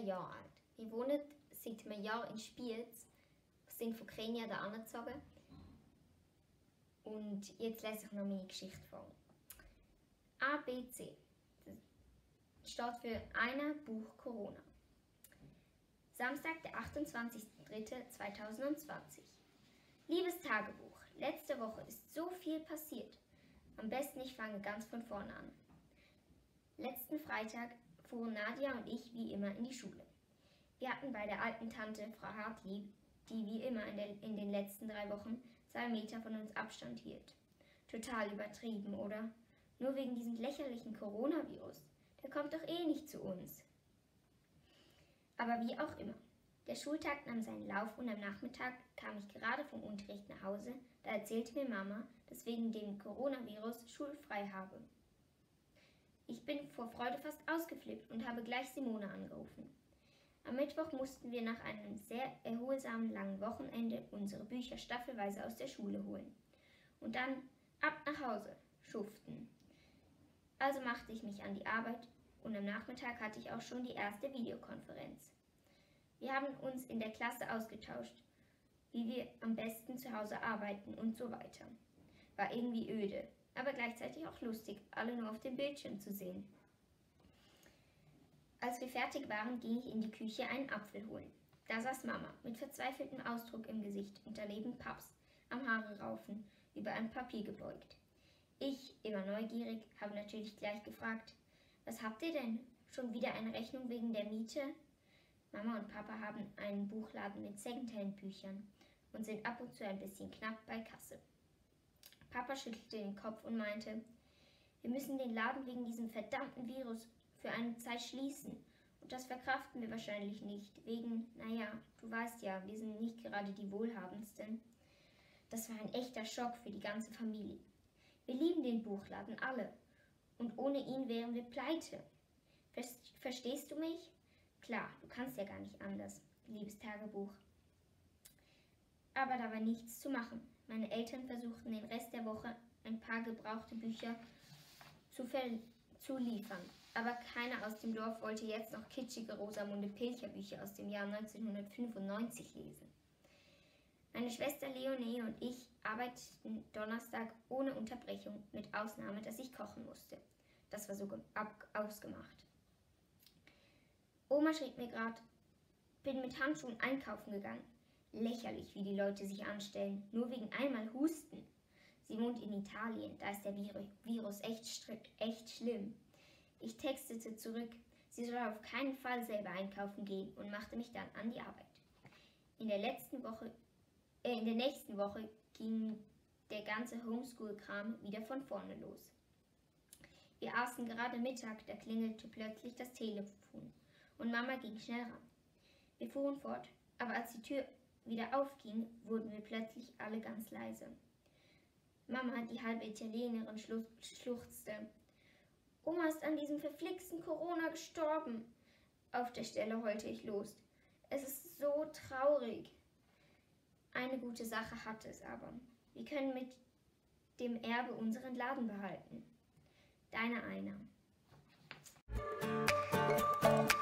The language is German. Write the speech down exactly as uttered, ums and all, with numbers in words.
Jahre alt. Wir wohnen seit einem Jahr in Spiez, sind von Kenia da angezogen. Und jetzt lese ich noch meine Geschichte vor. A B C. Das steht für Einer Buch Corona. Samstag, der achtundzwanzigster dritter zweitausendzwanzig. Liebes Tagebuch, letzte Woche ist so viel passiert. Am besten ich fange ganz von vorne an. Letzten Freitag fuhren Nadia und ich wie immer in die Schule. Wir hatten bei der alten Tante, Frau Hartlieb, die wie immer in, der, in den letzten drei Wochen zwei Meter von uns Abstand hielt. Total übertrieben, oder? Nur wegen diesem lächerlichen Coronavirus. Der kommt doch eh nicht zu uns. Aber wie auch immer. Der Schultag nahm seinen Lauf und am Nachmittag kam ich gerade vom Unterricht nach Hause. Da erzählte mir Mama, dass wegen dem Coronavirus schulfrei habe. Ich bin vor Freude fast ausgeflippt und habe gleich Simone angerufen. Am Mittwoch mussten wir nach einem sehr erholsamen langen Wochenende unsere Bücher staffelweise aus der Schule holen. Und dann ab nach Hause, schuften. Also machte ich mich an die Arbeit und am Nachmittag hatte ich auch schon die erste Videokonferenz. Wir haben uns in der Klasse ausgetauscht, wie wir am besten zu Hause arbeiten und so weiter. War irgendwie öde, aber gleichzeitig auch lustig, alle nur auf dem Bildschirm zu sehen. Als wir fertig waren, ging ich in die Küche einen Apfel holen. Da saß Mama mit verzweifeltem Ausdruck im Gesicht und daneben Paps, am Haare raufen, über ein Papier gebeugt. Ich, immer neugierig, habe natürlich gleich gefragt, was habt ihr denn? Schon wieder eine Rechnung wegen der Miete? Mama und Papa haben einen Buchladen mit Secondhand-Büchern und sind ab und zu ein bisschen knapp bei Kasse. Papa schüttelte den Kopf und meinte, wir müssen den Laden wegen diesem verdammten Virus für eine Zeit schließen. Und das verkraften wir wahrscheinlich nicht, wegen, naja, du weißt ja, wir sind nicht gerade die Wohlhabendsten. Das war ein echter Schock für die ganze Familie. Wir lieben den Buchladen alle und ohne ihn wären wir pleite. Verstehst du mich? Klar, du kannst ja gar nicht anders, liebes Tagebuch. Aber da war nichts zu machen. Meine Eltern versuchten den Rest der Woche ein paar gebrauchte Bücher zu, zu liefern. Aber keiner aus dem Dorf wollte jetzt noch kitschige Rosamunde Pilcher Bücher aus dem Jahr neunzehnhundertfünfundneunzig lesen. Meine Schwester Leonie und ich arbeiteten Donnerstag ohne Unterbrechung, mit Ausnahme, dass ich kochen musste. Das war so ausgemacht. Oma schrieb mir gerade, bin mit Handschuhen einkaufen gegangen. Lächerlich, wie die Leute sich anstellen, nur wegen einmal Husten. Sie wohnt in Italien, da ist der Virus echt, echt schlimm. Ich textete zurück, sie soll auf keinen Fall selber einkaufen gehen und machte mich dann an die Arbeit. In der letzten Woche, äh, in der nächsten Woche ging der ganze Homeschool-Kram wieder von vorne los. Wir aßen gerade Mittag, da klingelte plötzlich das Telefon und Mama ging schnell ran. Wir fuhren fort, aber als die Tür wieder aufging, wurden wir plötzlich alle ganz leise. Mama, die halbe Italienerin, schluchzte. Oma ist an diesem verflixten Corona gestorben. Auf der Stelle heulte ich los. Es ist so traurig. Eine gute Sache hatte es aber. Wir können mit dem Erbe unseren Laden behalten. Deine Einer.